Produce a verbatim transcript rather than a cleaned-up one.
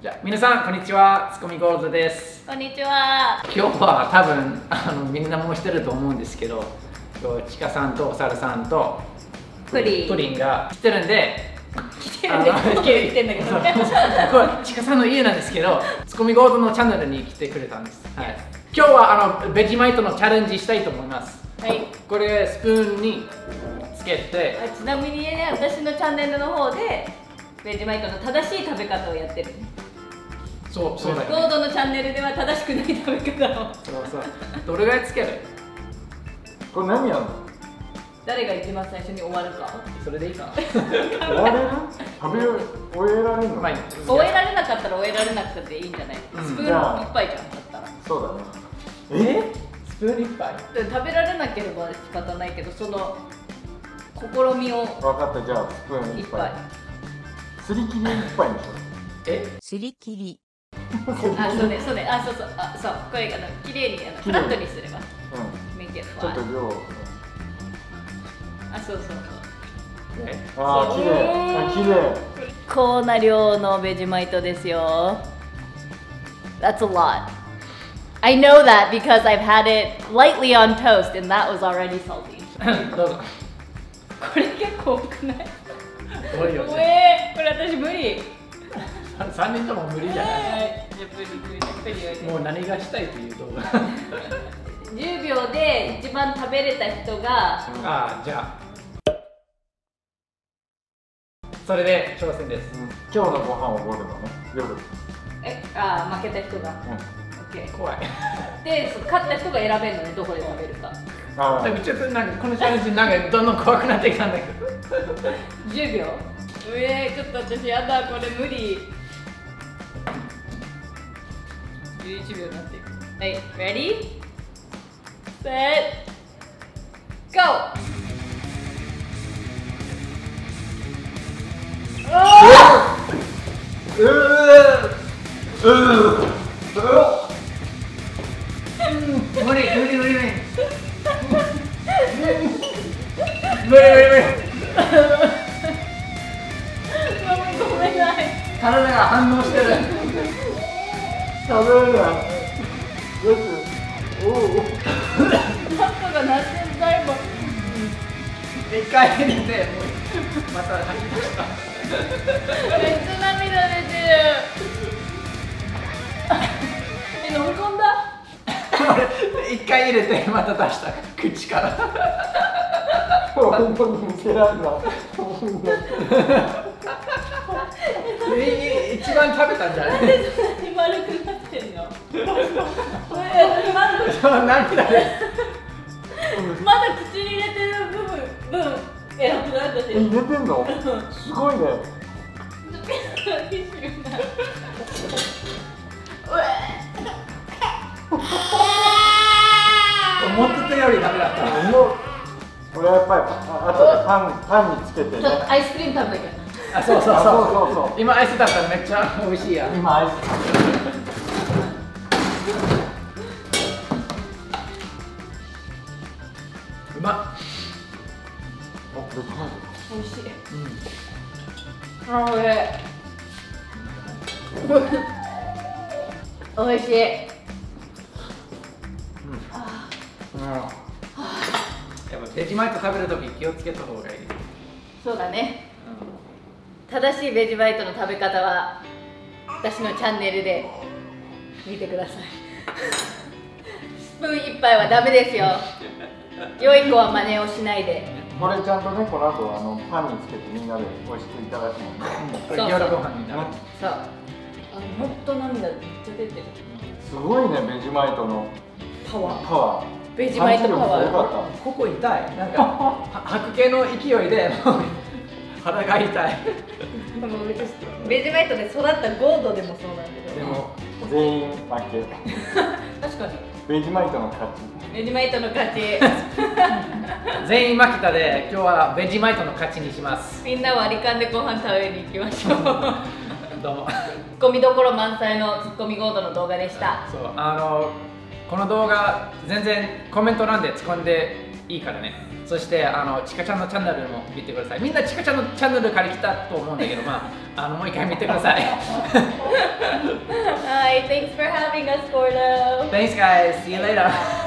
じゃあ皆さんこんにちは、ツッコミゴールドです。 こんにちは。 今日は多分あのみんなもうしてると思うんですけど、今日ちかさんとおさるさんとプリンプリンが来てるんで、 来てるんで、来てるんだけどね。 これちかさんの家なんですけど、ツッコミゴールドのチャンネルに来てくれたんです。はい。今日はあのベジマイトのチャレンジしたいと思います。 はい。 これスプーンにつけて、 ちなみにね、私のチャンネルの方でベジマイトの正しい食べ方をやってる。 そうそうだよね。 ゴードのチャンネルでは正しくない食べ方を。 そうそう。どれぐらいつける？ これ何やるの？ 誰が一番最初に終わるか。 それでいいかな。 終われる？食べ終えられるの？ まあいい。 終えられなかったら終えられなくていいんじゃない？ うんスプーン一杯じゃんだったら。 そうだね。 え？スプーン一杯？ 食べられなければ仕方ないけど、その試みを分かった、じゃあスプーン一杯。すり切り一杯にしよう。 え？ すり切り。 あ、そうね、そうね、あ、そうそう、あ、そう、これあの綺麗にあのフラットにすれば。 うん。 メイクちょっと量。 あ、そうそうそう。 え？ ああ、綺麗。あ、綺麗。 こんな量のベジマイトですよ。That's a lot. I know that because I've had it lightly on toast and that was already salty. どうぞ。 これ結構多くない？ 多いようね。 えー、これ私無理。 三人とも無理じゃない。 はい、じゃあ無理無理無理無理。 もう何がしたいという動画。 じゅうびょうで一番食べれた人が。 ああ、じゃあ。それで挑戦です。 今日のご飯をおごるのね、夜。 え、あー、負けた人が。オッケー。 怖い。 で、そう勝った人が選べるのね、どこで食べるか。 あでもちょっとなんかこのチャレンジなんかどんどん怖くなってきたんだけど。 じゅうびょう。うえー、ちょっと私やだ、これ無理。じゅういちびょうになっていく。はい、ready? Set go! うーうーう無理無理無理無理。無理無理無理無理。 ごめんなさい。 体が反応してる。 食べれない。よし。おお。 パッカがなってんだいもん。 一回入れて、もうまた吐き出した。 めっちゃ涙出てる。え、飲み込んだ？ 一回入れてまた出した口から。 本当に見せられない。 え一番食べたんじゃない？ なんでそんなに丸くなってんの？これまだそう涙です。 まだ口に入れてる部分分偉くなったし。 え、入れてんの？すごいね。 思ってたよりダメだった。 これやっぱりあとでパンパンにつけてね。 ちょっとアイスクリーム食べなきゃ。 あ、そうそうそう。 そうそうそう。 今アイスだったらめっちゃ美味しいや。 今アイス。 うまっ。 お、でかい。 美味しい。 うん。 あ、おいしい。美味しい。 うん。やっぱベジマイト食べるとき気をつけた方がいい。 そうだね。正しいベジマイトの食べ方は私のチャンネルで見てください。スプーン一杯はダメですよ。良い子は真似をしないで。 これちゃんとね、この後あのパンにつけてみんなで美味しくいただくもんね。 これ夜ご飯になる。 そう。あ、ほんと涙めっちゃ出てる。 すごいね、ベジマイトのパワー。 パワー。 ベジマイトパワー。 よかっここ痛い。なんか吐く系の勢いで肌が痛い。 でもベジマイトで育ったゴードでもそうなんだけど。 でもた。全員負け。 確かに。 ベジマイトの勝ち。 ベジマイトの勝ち。 全員負けたで今日はベジマイトの勝ちにします。 みんな割り勘でご飯食べに行きましょう。 どうも。 ツッコミどころ満載のツッコミゴードの動画でした。 そう、あのこの動画全然コメント欄で突っ込んでいいからね。 そしてあのちかちゃんのチャンネルも見てください。みんなちかちゃんのチャンネルから来たと思うんだけど、まあ、あのもう一回見てください。 はい、thanks for having us, Gordo. Thanks guys, see you later.